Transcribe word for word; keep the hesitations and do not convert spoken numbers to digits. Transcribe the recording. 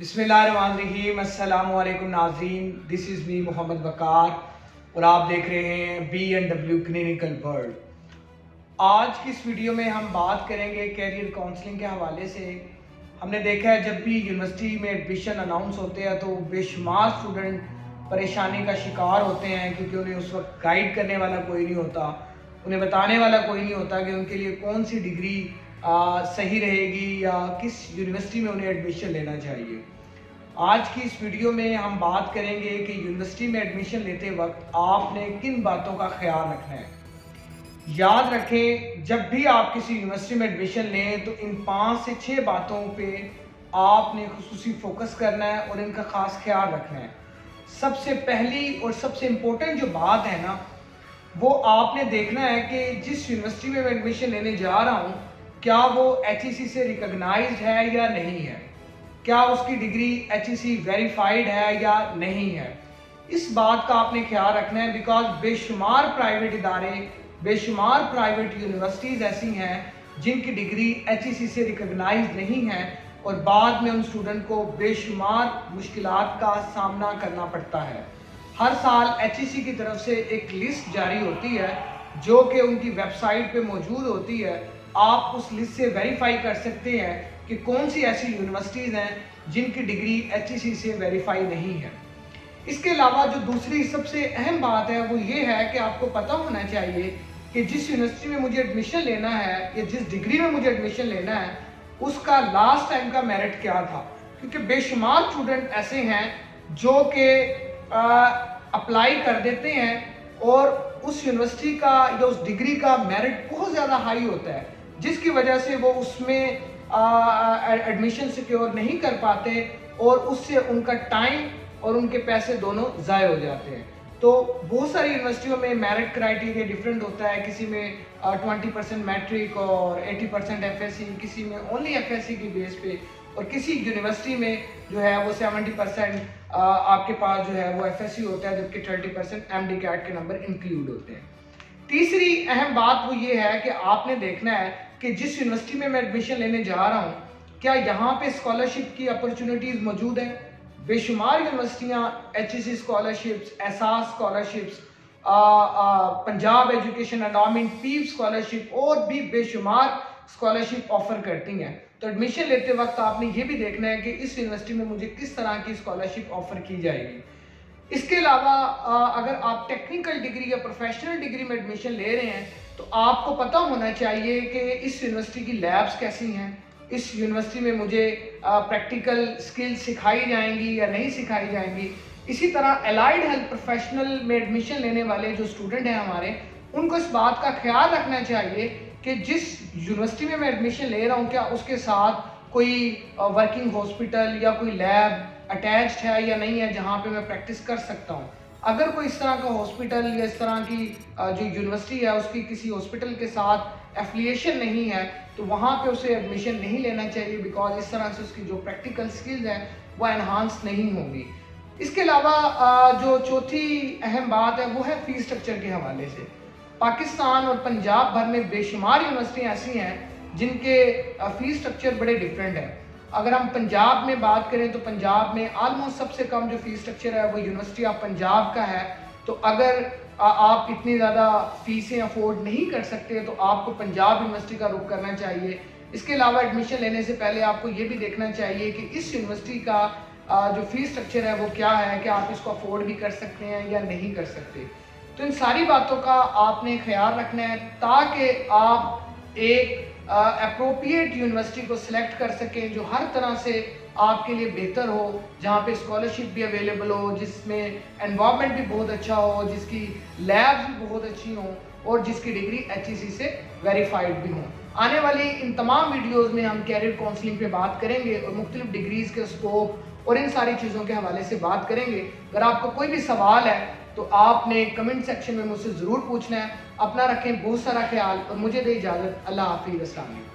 बिस्मिल्लाहिर्रहमानिर्रहीम। अस्सलामु अलैकुम नाज़रीन, this is me Mohammad Waqar और आप देख रहे हैं B and W clinical world. आज की इस वीडियो में हम बात करेंगे कैरियर काउंसलिंग के हवाले से। हमने देखा है जब भी यूनिवर्सिटी में एडमिशन अनाउंस होते हैं तो बेशुमार स्टूडेंट परेशानी का शिकार होते हैं, क्योंकि उन्हें उस वक्त गाइड करने वाला कोई नहीं होता, उन्हें बताने वाला कोई नहीं होता कि उनके लिए कौन सी डिग्री आ, सही रहेगी या किस यूनिवर्सिटी में उन्हें एडमिशन लेना चाहिए। आज की इस वीडियो में हम बात करेंगे कि यूनिवर्सिटी में एडमिशन लेते वक्त आपने किन बातों का ख्याल रखना है। याद रखें, जब भी आप किसी यूनिवर्सिटी में एडमिशन लें तो इन पाँच से छः बातों पे आपने खुसूसी फोकस करना है और इनका ख़ास ख्याल रखना है। सबसे पहली और सबसे इम्पोर्टेंट जो बात है ना, वो आपने देखना है कि जिस यूनिवर्सिटी में मैं एडमिशन लेने जा रहा हूँ क्या वो एच ई सी से रिकॉग्नाइज्ड है या नहीं है, क्या उसकी degree H E C verified है या नहीं है। इस बात का आपने ख्याल रखना है, बिकॉज बेशुमार प्राइवेट इदारे, बेशुमार प्राइवेट यूनिवर्सिटीज़ ऐसी हैं जिनकी डिग्री एच ई सी से रिकॉग्नाइज्ड नहीं है और बाद में उन स्टूडेंट को बेशुमार मुश्किलात का सामना करना पड़ता है। हर साल एच ई सी की तरफ से एक लिस्ट जारी होती है जो कि उनकी वेबसाइट पे मौजूद होती है। आप उस लिस्ट से वेरीफाई कर सकते हैं कि कौन सी ऐसी यूनिवर्सिटीज़ हैं जिनकी डिग्री एच ई सी से वेरीफाई नहीं है। इसके अलावा जो दूसरी सबसे अहम बात है वो ये है कि आपको पता होना चाहिए कि जिस यूनिवर्सिटी में मुझे एडमिशन लेना है या जिस डिग्री में मुझे एडमिशन लेना है उसका लास्ट टाइम का मेरिट क्या था, क्योंकि बेशुमार स्टूडेंट ऐसे हैं जो कि अप्लाई कर देते हैं और उस यूनिवर्सिटी का या उस डिग्री का मेरिट बहुत ज़्यादा हाई होता है, जिसकी वजह से वो उसमें एडमिशन सिक्योर नहीं कर पाते और उससे उनका टाइम और उनके पैसे दोनों ज़ाय हो जाते हैं। तो बहुत सारी यूनिवर्सिटियों में मेरिट क्राइटेरिया डिफरेंट होता है, किसी में ट्वेंटी परसेंट मैट्रिक और eighty percent F S C, किसी में ओनली एफ एस सी की बेस पे, और किसी यूनिवर्सिटी में जो है वो सेवेंटी परसेंट आपके पास जो है वो एफ एस सी होता है, जबकि thirty percent M D CAT के नंबर इंक्लूड होते हैं। तीसरी अहम बात वो ये है कि आपने देखना है कि जिस यूनिवर्सिटी में मैं एडमिशन लेने जा रहा हूँ क्या यहाँ पे स्कॉलरशिप की अपॉर्चुनिटीज़ मौजूद हैं। बेशुमार यूनिवर्सिटियाँ H E C scholarships, Ehsaas scholarships, Punjab education endowment, PEEF scholarship और भी बेशुमार स्कॉलरशिप ऑफर करती हैं। तो एडमिशन लेते वक्त आपने ये भी देखना है कि इस यूनिवर्सिटी में मुझे किस तरह की स्कॉलरशिप ऑफर की जाएगी। इसके अलावा अगर आप टेक्निकल डिग्री या प्रोफेशनल डिग्री में एडमिशन ले रहे हैं तो आपको पता होना चाहिए कि इस यूनिवर्सिटी की लैब्स कैसी हैं, इस यूनिवर्सिटी में मुझे प्रैक्टिकल स्किल्स सिखाई जाएंगी या नहीं सिखाई जाएंगी। इसी तरह एलाइड हेल्थ प्रोफेशनल में एडमिशन लेने वाले जो स्टूडेंट हैं हमारे, उनको इस बात का ख्याल रखना चाहिए कि जिस यूनिवर्सिटी में मैं एडमिशन ले रहा हूँ क्या उसके साथ कोई वर्किंग हॉस्पिटल या कोई लैब अटैच्ड है या नहीं है जहाँ पे मैं प्रैक्टिस कर सकता हूँ। अगर कोई इस तरह का हॉस्पिटल या इस तरह की जो यूनिवर्सिटी है उसकी किसी हॉस्पिटल के साथ एफिलिएशन नहीं है तो वहाँ पे उसे एडमिशन नहीं लेना चाहिए, बिकॉज इस तरह से उसकी जो प्रैक्टिकल स्किल्स हैं वो एनहांस नहीं होंगी। इसके अलावा जो चौथी अहम बात है वो है फीस स्ट्रक्चर के हवाले से। पाकिस्तान और पंजाब भर में बेशुमार यूनिवर्सिटियाँ ऐसी हैं जिनके फीस स्ट्रक्चर बड़े डिफरेंट हैं। अगर हम पंजाब में बात करें तो पंजाब में आलमोस्ट सबसे कम जो फीस स्ट्रक्चर है वो यूनिवर्सिटी ऑफ पंजाब का है। तो अगर आप इतनी ज़्यादा फीसें अफोर्ड नहीं कर सकते तो आपको पंजाब यूनिवर्सिटी का रुख करना चाहिए। इसके अलावा एडमिशन लेने से पहले आपको ये भी देखना चाहिए कि इस यूनिवर्सिटी का जो फीस स्ट्रक्चर है वो क्या है, क्या आप इसको अफोर्ड भी कर सकते हैं या नहीं कर सकते। तो इन सारी बातों का आपने ख्याल रखना है ताकि आप एक अप्रोप्रिएट यूनिवर्सिटी को सिलेक्ट कर सकें जो हर तरह से आपके लिए बेहतर हो, जहाँ पे स्कॉलरशिप भी अवेलेबल हो, जिसमें एनवायरनमेंट भी बहुत अच्छा हो, जिसकी लैब्स भी बहुत अच्छी हों और जिसकी डिग्री एच ई सी से वेरीफाइड भी हों। आने वाली इन तमाम वीडियोस में हम कैरियर काउंसलिंग पे बात करेंगे और मुख्तलिफ डिग्रीज़ के स्कोप और इन सारी चीज़ों के हवाले से बात करेंगे। अगर आपको कोई भी सवाल है तो आपने कमेंट सेक्शन में मुझसे ज़रूर पूछना है। अपना रखें बहुत सारा ख्याल और मुझे दे इजाज़त। अल्लाह हाफिज़। अस्सलाम वालेकुम।